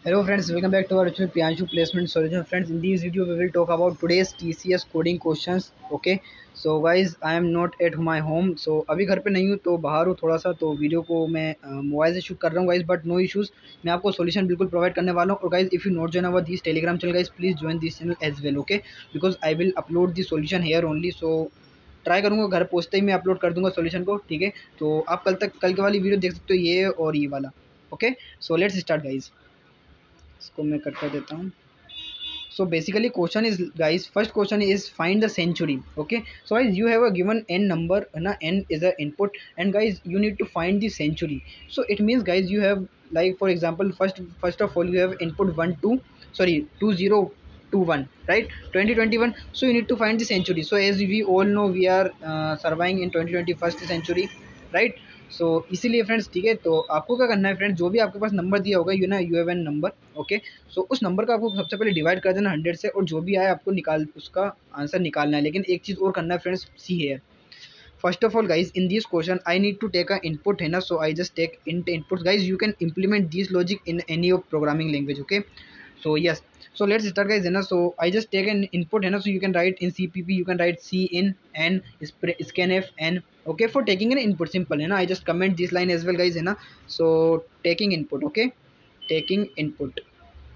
Hello friends, welcome back to our channel Priyanshu Placement Solution. Friends, in this video we will talk about today's TCS coding questions. Okay, so guys, I am not at my home. So अभी घर पे नहीं हूँ तो बाहर हूँ थोड़ा सा, तो वीडियो को मैं मोबाइल से शूट कर रहा हूँ गाइज, बट नो इश्यूज। मैं आपको सॉल्यूशन बिल्कुल प्रोवाइड करने वाला हूँ। और guys, if you not join our this Telegram channel guys, please join this channel as well. Okay, because I will upload this solution here only. So try करूँगा घर पहुँचते ही मैं अपलोड कर दूँगा सॉल्यूशन को। ठीक है, तो आप कल के वाली वीडियो देख सकते हो, ये और ये वाला। Okay, so let's start guys. इसको मैं कट कर देता हूँ। So basically question is guys, first question is find the century. Okay, so guys, you have a given n number, na, n is a input, and guys you need to find the century. So it means guys you have, like for example, first of all you have input 1 2, sorry, 2021, right, 2021. So you need to find the century. So as we all know, we are surviving in 2021st century, right? सो इसीलिए friends, ठीक है, तो आपको क्या करना है friends, जो भी आपके पास नंबर दिया होगा you have n number. Okay, so उस नंबर का आपको सबसे पहले डिवाइड कर देना 100 से, और जो भी आए आपको निकाल उसका आंसर निकालना है। लेकिन एक चीज़ और करना है friends, see here. First of all guys, in this question I need to take a input, है ना। So I just take in input guys, you can implement this logic in any of programming language. Okay, so yes, so let's start guys, है ना। so I just take an input, है ना। so you can write in cpp, you can write c in n scanf n। okay, for taking an input, simple, है ना। I just comment this line as well guys, है ना। so taking input, okay, taking input,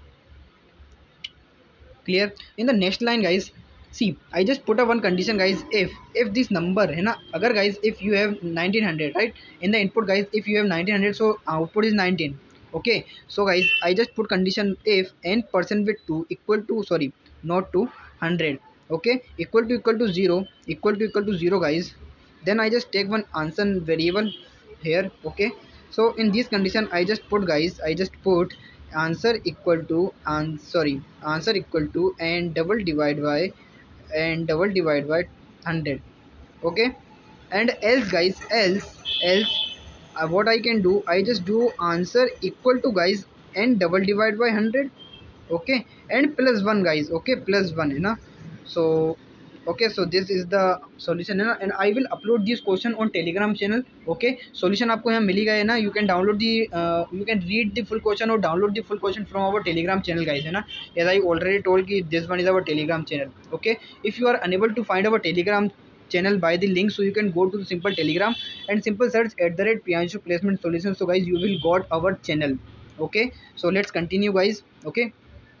clear। in the next line guys, see, I just put a one condition guys, if this number, है ना, अगर guys if you have 1900, right, in the input guys, if you have 1900, so output is 19। okay, so guys I just put condition if n percent with 2 equal to, sorry, not to 100, okay, equal to 0, equal to 0 guys, then I just take one answer variable here। okay, so in this condition I just put guys, I just put answer equal to, sorry, answer equal to, and double divide by, and double divide by 100। okay, and else guys, else what I can do, I just do answer equal to guys, and double divide by 100। okay, and plus 1 guys, okay, plus 1, है ना। so okay, so this is the solution, है ना, and I will upload this question on telegram channel। okay, solution आपको यहाँ मिल ही गया है ना। you can download the you can read the full question or download the full question from our telegram channel guys, है ना। as I already told कि this one is our telegram channel। okay, if you are unable to find our telegram channel by the link, so you can go to the simple telegram and simple search at the rate Priyanshu placement solution, so guys you will got our channel। okay, so let's continue guys। okay,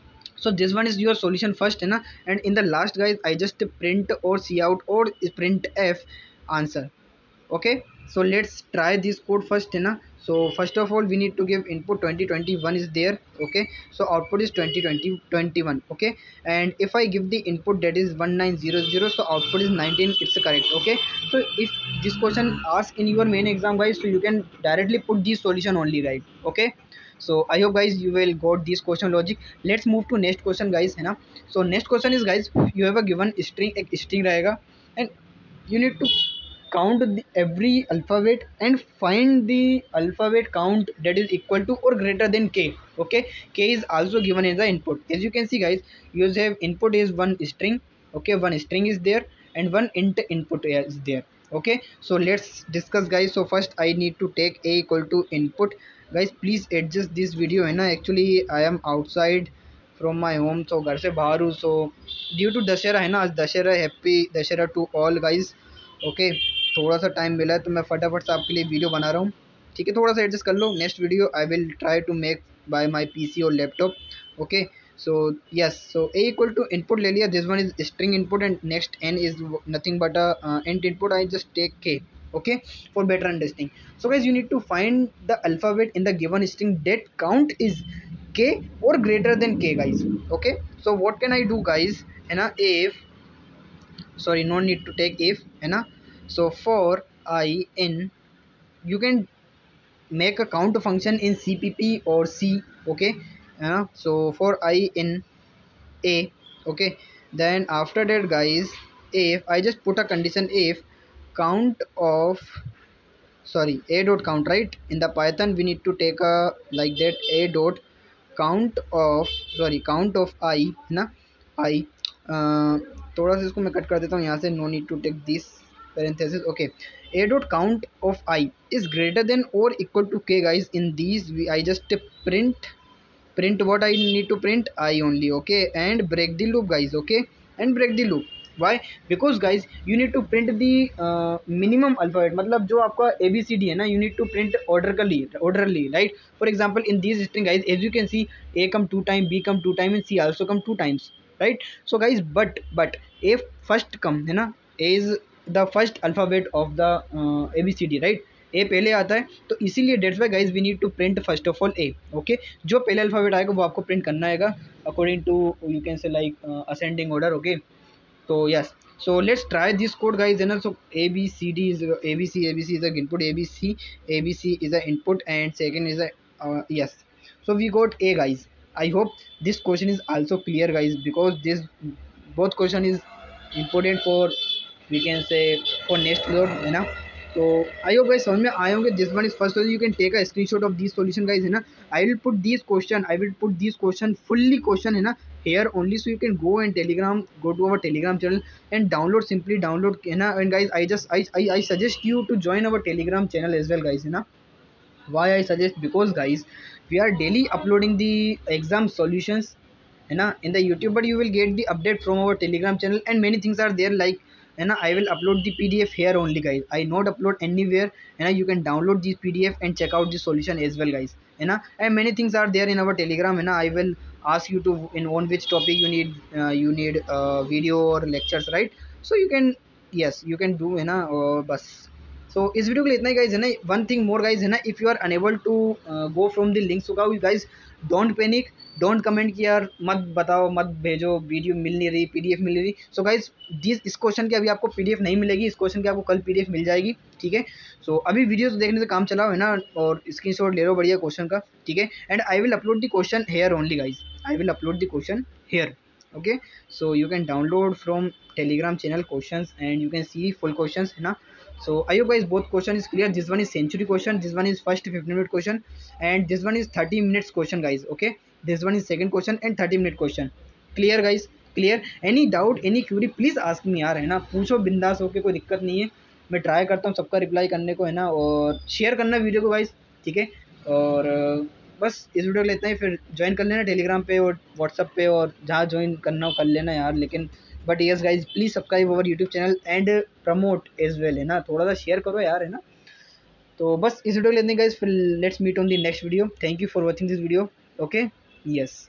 so this one is your solution first, है ना, and in the last guys I just print or see out or print f answer। okay, so let's try this code first, है ना। so first of all we need to give input 2021 is there। okay, so output is 2021। okay, and if I give the input that is 1900, so output is 19, it's correct। okay, so if this question asked in your main exam guys, so you can directly put this solution only, right? okay, so I hope guys you will got this question logic। let's move to next question guys, है ना। so next question is guys, you have a given string, एक string रहेगा, and you need to count every alphabet and find the alphabet count that is equal to or greater than k। okay, k is also given as the input, as you can see guys, you have input is one string। okay, one string is there and one int input is there। okay, so let's discuss guys। so first I need to take a equal to input guys, please adjust this video, है ना। actually I am outside from my home, so घर से बाहर हूँ। so due to Dussehra, है ना, आज Dussehra, happy Dussehra to all guys. Okay, थोड़ा सा टाइम मिला है तो मैं फटाफट से आपके लिए वीडियो बना रहा हूँ। ठीक है, थोड़ा सा एडजस्ट कर लो। Next video I will try to make by my PC और laptop. Okay, so yes, so a equal to input ले लिया, this one is string input and next n is nothing but int input, I just take k. okay, for better understanding, so guys you need to find the alphabet in the given string that count is k or greater than k guys। okay, so what can I do guys, है ना, if, sorry, no need to take if, है ना। so for I in, you can make a count function in cpp or c। okay, है ना। so for I in a, okay, then after that guys, if I just put a condition, if count of, sorry, a dot count, right, in the python we need to take a like that, a dot count of, sorry, count of I, है ना, I थोड़ा सा इसको मैं cut कर देता हूँ यहाँ से, no need to take this parenthesis। okay, a dot count of I is greater than or equal to k guys, in these we I just print print what I need to print, I only, okay, and break the loop guys, okay, and break the loop. Why? Because guys you need to print the minimum alphabet, मतलब जो आपका ABCD है ना, you need to print orderly, right? For example, in these string guys, as you can see, A come 2 times, B come 2 times, and C also come 2 times, right? So guys, but A first come है ना, A is the first alphabet of the ABCD, right? ए पहले आता है, तो इसीलिए that's why guys we need to print first of all a, okay. जो पहले alphabet आएगा वो आपको प्रिंट करना आएगा according to you can say like ascending order, okay. तो yes, so let's try this code guys, and also ABCD is ABC is the input, ABC is the input, and second is a yes, so we got A guys. I hope this question is also clear guys, because this both question is important for, we can say, for next load है ना। तो I hope guys समझ में आए होंगे। This one is first, you can take a screenshot of this solution guys है ना। I will put this question fully question है ना here only, so you can go and go to our Telegram channel and simply download है ना। And guys, I suggest you to join our Telegram channel as well guys है ना। Why I suggest? Because guys, we are daily uploading the exam solutions है ना in the YouTube, but you will get the update from our Telegram channel, and many things are there like है ना। I will upload the PDF here only guys, I not upload anywhere है ना। You can download this PDF and check out the solution as well guys है ना। And many things are there in our Telegram है ना। I will ask you to in on which topic you need video or lectures, right? So you can, yes you can do है ना। और बस, so इस video के लिए इतना ही गाइज है ना। वन थिंग मोर गाइज है ना, if you are unable to go from the links, होगा guys don't panic, don't comment कि यार मत बताओ, मत भेजो, वीडियो मिल नहीं रही, PDF मिल नहीं रही। सो गाइज इस क्वेश्चन की अभी आपको PDF नहीं मिलेगी, इस क्वेश्चन की आपको कल PDF मिल जाएगी, ठीक है। सो अभी वीडियो देखने से काम चलाओ है ना, और स्क्रीनशॉट ले लो बढ़िया क्वेश्चन का, ठीक है। And I will upload the question here only guys, I will upload the question here, okay, so you can download from Telegram channel questions and you can see full questions है ना। So I hope guys both question is clear. This one is century question, this one is first 15-minute question, and this one is 30 minutes question guys, okay। This one is second question and 30-minute question, clear guys, clear? Any doubt, any query, please ask me यार है ना, पूछो बिंदास होके, कोई दिक्कत नहीं है। मैं ट्राई करता हूँ सबका रिप्लाई करने को है ना, और शेयर करना वीडियो को गाइस, ठीक है। और बस इस वीडियो के लिए इतना ही, फिर ज्वाइन कर लेना टेलीग्राम पे और व्हाट्सअप पे, और जहाँ ज्वाइन करना हो कर लेना यार। लेकिन but yes guys, please subscribe our YouTube channel and promote as well है ना, थोड़ा सा शेयर करो यार है ना। तो बस इस वीडियो के लिए इतना ही गाइज, फिर let's meet on the next video. Thank you for watching this video, okay, yes.